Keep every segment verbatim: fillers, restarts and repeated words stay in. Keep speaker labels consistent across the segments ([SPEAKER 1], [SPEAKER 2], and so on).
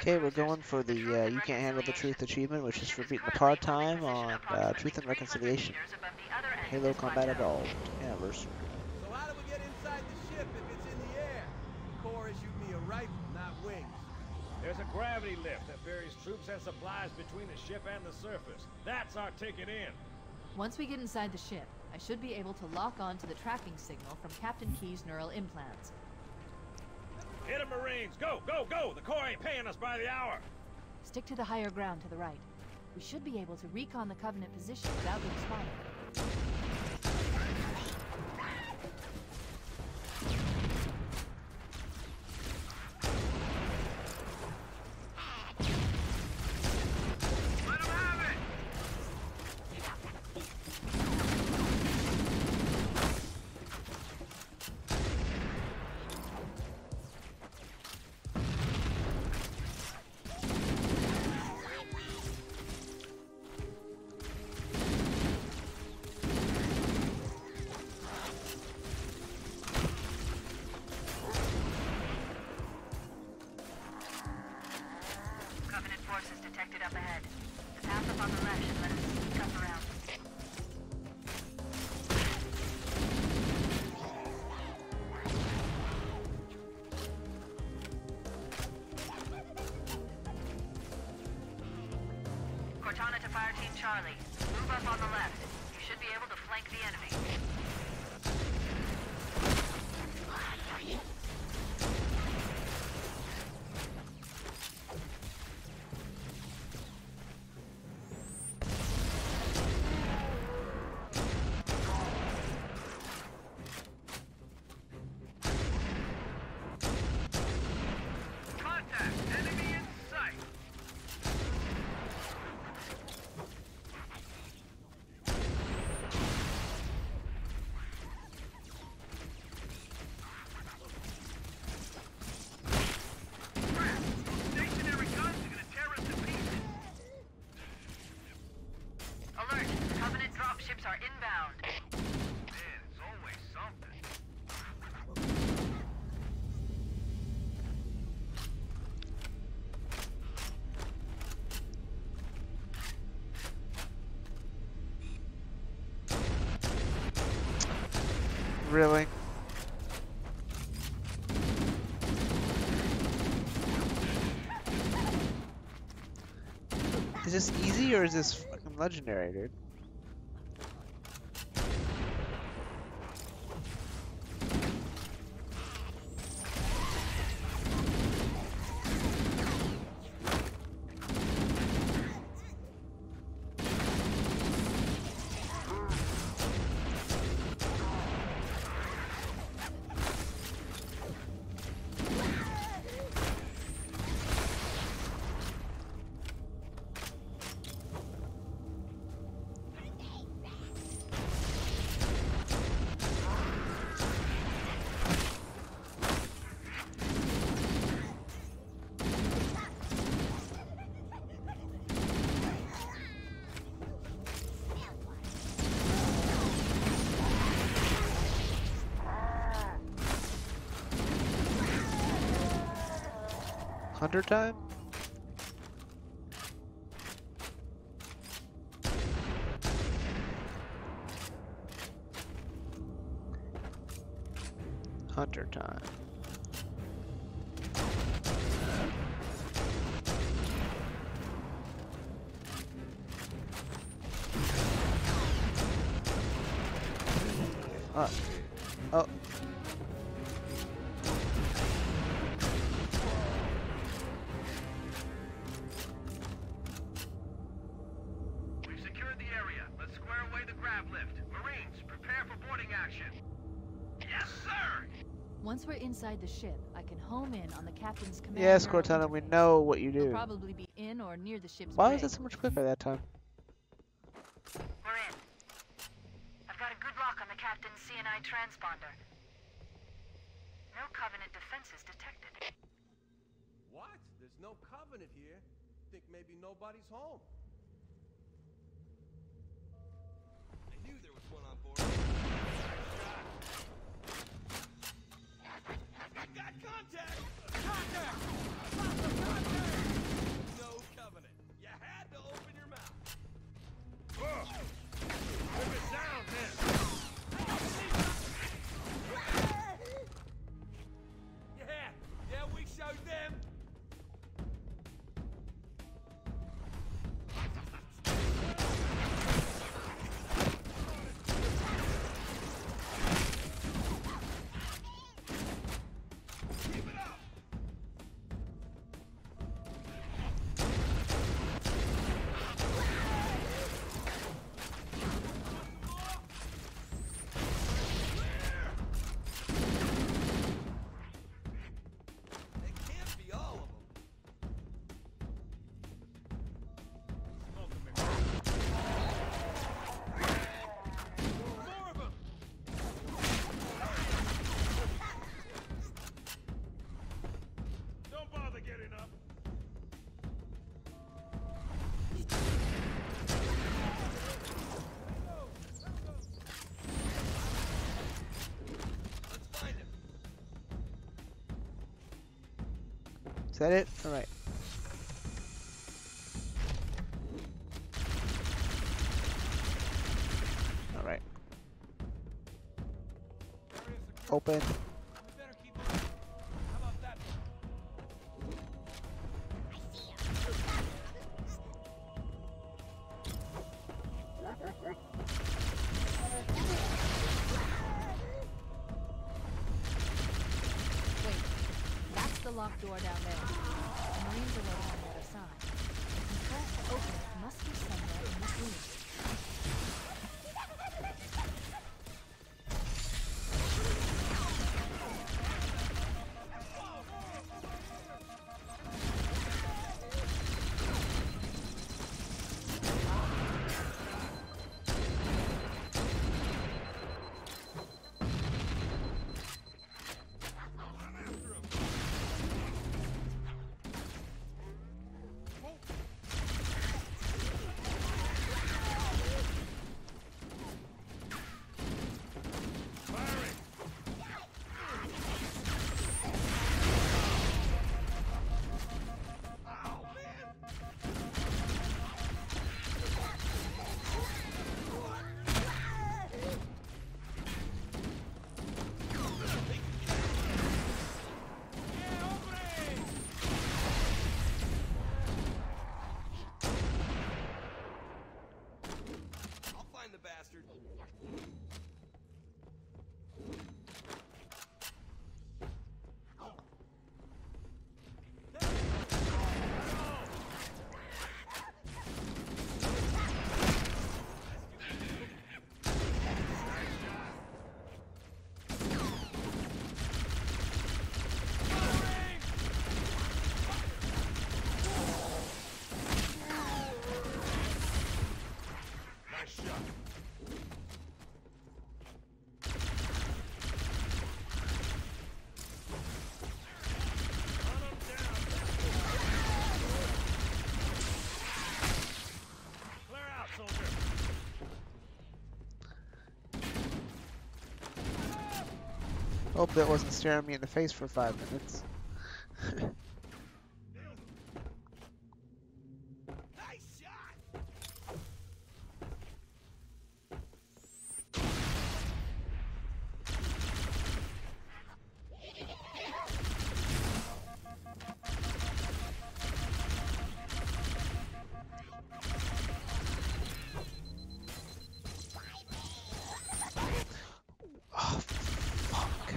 [SPEAKER 1] Okay, we're going for the uh, You Can't Handle the Truth achievement, which is for beating the par time on uh, Truth and Reconciliation. Halo Combat Evolved Anniversary.
[SPEAKER 2] So how do we get inside the ship if it's in the air? The Corps issued me a rifle, not wings.
[SPEAKER 3] There's a gravity lift that ferries troops and supplies between the ship and the surface. That's our ticket in.
[SPEAKER 4] Once we get inside the ship, I should be able to lock on to the tracking signal from Captain Key's neural implants.
[SPEAKER 3] Hit 'em, Marines! Go, go, go! The Corps ain't paying us by the hour!
[SPEAKER 4] Stick to the higher ground to the right. We should be able to recon the Covenant position without being spotted.
[SPEAKER 5] Cortana to Fire Team Charlie. Move up on the left. You should be able to flank the enemy. Ships are inbound.
[SPEAKER 6] Man, it's always something.
[SPEAKER 1] Really? Is this easy or is this fucking legendary, dude? Hunter time? Hunter time. Uh, oh.
[SPEAKER 4] Once we're inside the ship, I can home in on the captain's command.
[SPEAKER 1] Yes, Cortana, we know what you do.
[SPEAKER 4] He'll probably be in or near the ship's
[SPEAKER 1] Why
[SPEAKER 4] brig.
[SPEAKER 1] was it so much quicker that time?
[SPEAKER 5] We're in. I've got a good lock on the captain's C N I transponder. No Covenant defenses detected.
[SPEAKER 2] What? There's no Covenant here. Think maybe nobody's home.
[SPEAKER 6] I knew there was one on board.
[SPEAKER 2] Got contact! Contact! Lots of contact!
[SPEAKER 1] Is that it? All right. All right. Open.
[SPEAKER 2] We better keep moving. How about that?
[SPEAKER 4] Wait, that's the locked door down there. The Marines are loaded on the other side. The controls to open it must be somewhere in this room.
[SPEAKER 6] I'll find the bastard. Nice shot. Run 'em down. Clear out, soldier.
[SPEAKER 1] Hope that wasn't staring me in the face for five minutes.
[SPEAKER 2] Nice shot!
[SPEAKER 1] Oh, fuck.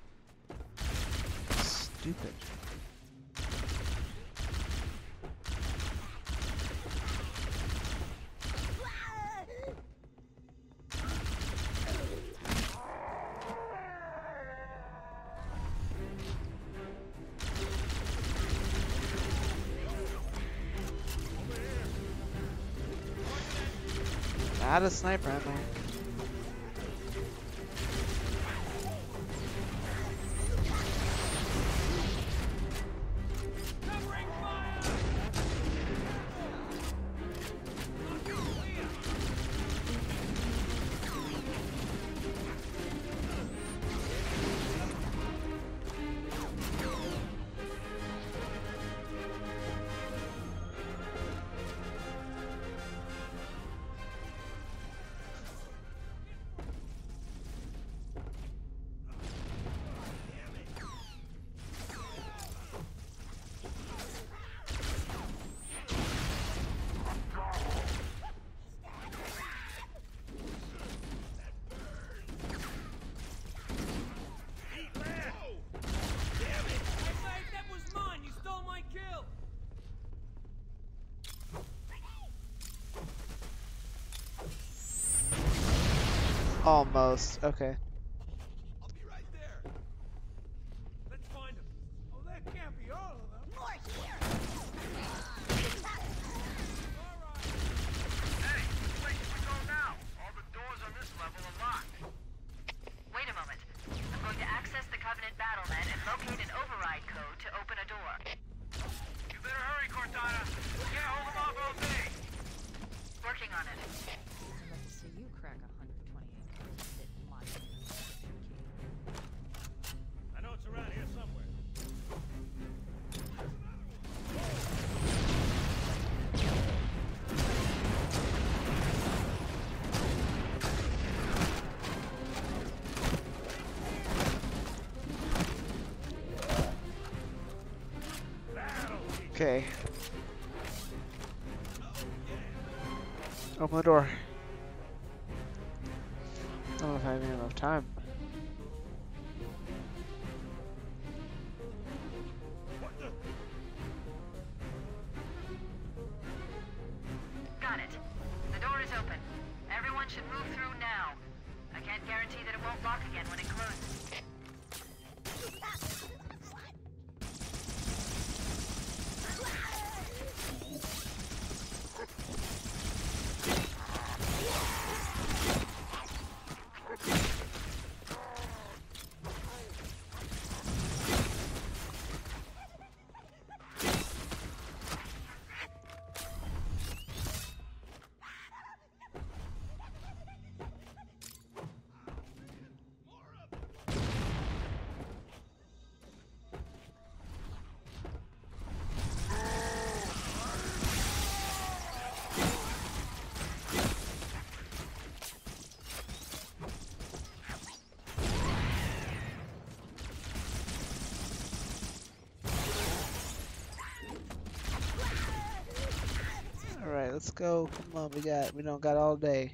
[SPEAKER 1] Stupid. Not a sniper ammo.
[SPEAKER 2] Covering fire!
[SPEAKER 6] Eat lead.
[SPEAKER 2] Damn it! I said that was mine! You stole my kill!
[SPEAKER 1] Almost. Okay.
[SPEAKER 6] I'll be right there.
[SPEAKER 2] Let's find them. Oh, that can't be all of them. More here! Alright.
[SPEAKER 6] Hey, which way should we go now? All the doors on this level are locked.
[SPEAKER 5] Wait a moment. I'm going to access the Covenant Battlenet and locate an override code to open a door.
[SPEAKER 6] You better hurry, Cortana. We can't hold them off all day.
[SPEAKER 5] Working on it.
[SPEAKER 4] I'd like to see you crack one hundred twenty-eight codes and fit my
[SPEAKER 3] I know it's around here somewhere.
[SPEAKER 1] Okay. Open the door. I don't know if I have enough time.
[SPEAKER 5] Got it. The door is open. Everyone should move through now. I can't guarantee that it won't lock again when it closes.
[SPEAKER 1] Alright, let's go. Come on, we got we don't got all day.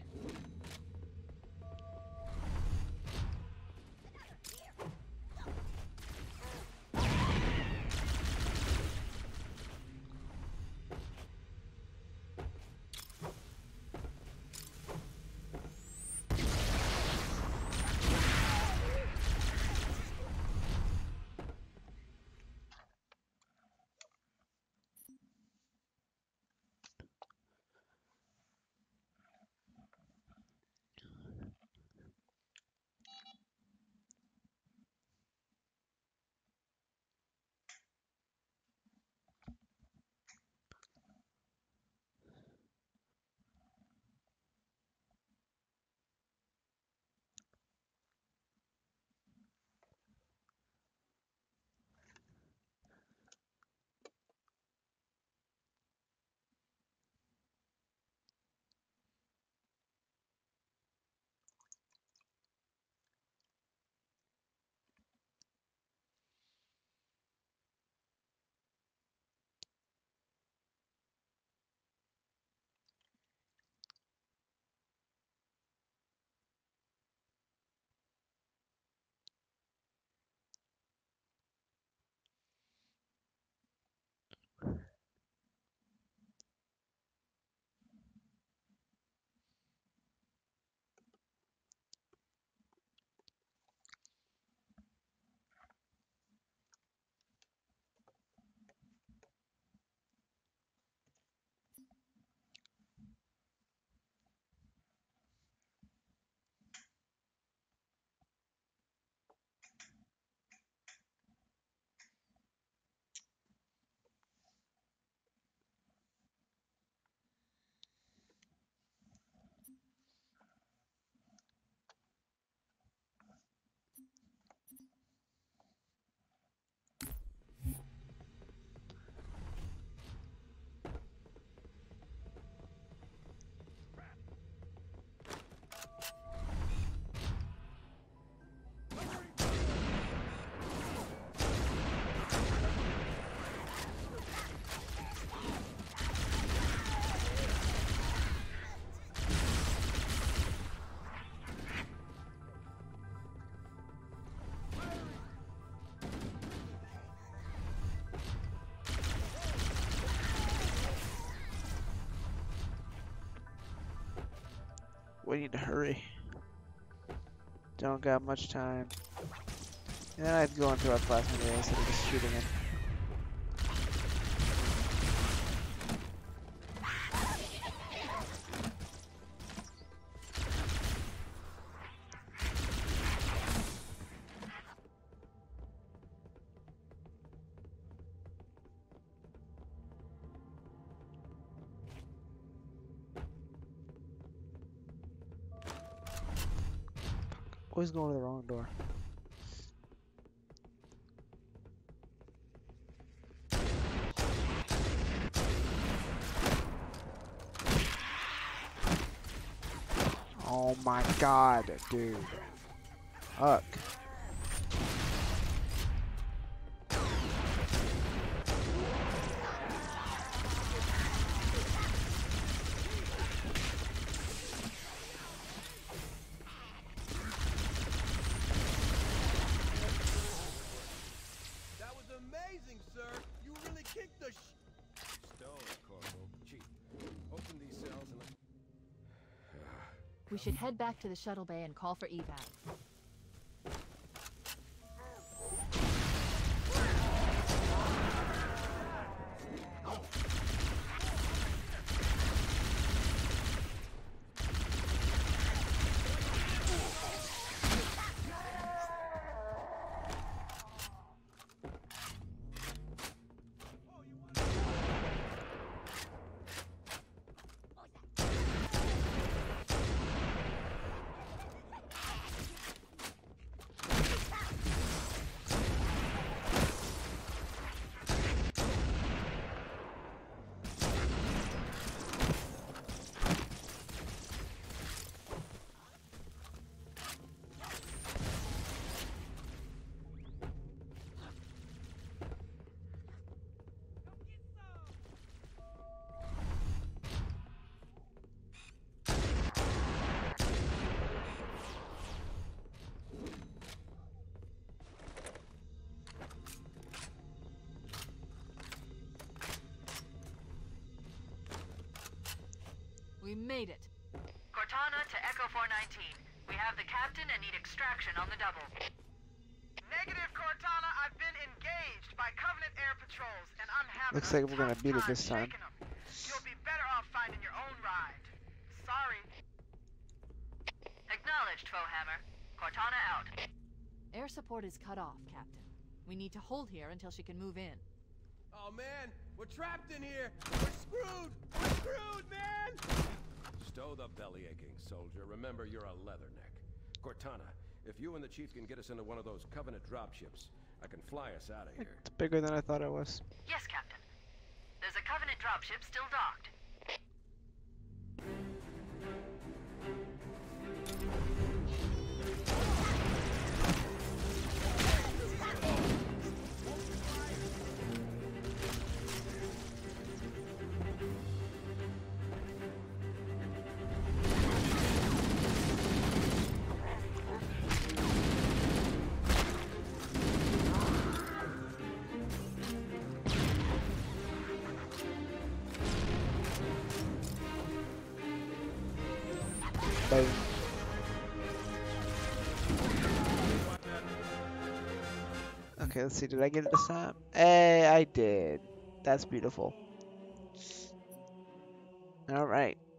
[SPEAKER 1] We need to hurry. Don't got much time. And then I'd go into our plasma array instead of just shooting him. Always going to the wrong door. Oh my god, dude. Fuck.
[SPEAKER 4] We should head back to the shuttle bay and call for evac. We made it.
[SPEAKER 5] Cortana to Echo four nineteen. We have the captain and need extraction on the double.
[SPEAKER 6] Negative, Cortana. I've been engaged by Covenant air patrols, and I'm having
[SPEAKER 1] Looks
[SPEAKER 6] a
[SPEAKER 1] like we're gonna
[SPEAKER 6] tough
[SPEAKER 1] beat it this time.
[SPEAKER 6] shaking 'em. You'll be better off finding your own ride. Sorry.
[SPEAKER 5] Acknowledged, Foehammer. Cortana out.
[SPEAKER 4] Air support is cut off, Captain. We need to hold here until she can move in.
[SPEAKER 2] Oh man, we're trapped in here. We're screwed. We're screwed, man.
[SPEAKER 7] Stow the belly aching, soldier. Remember, you're a leatherneck. Cortana, if you and the chief can get us into one of those Covenant dropships, I can fly us out of here.
[SPEAKER 1] It's bigger than I thought it was.
[SPEAKER 5] Yes, Captain. There's a Covenant dropship still docked.
[SPEAKER 1] Boom. Okay, let's see. Did I get it this time? Hey, I did. That's beautiful. All right.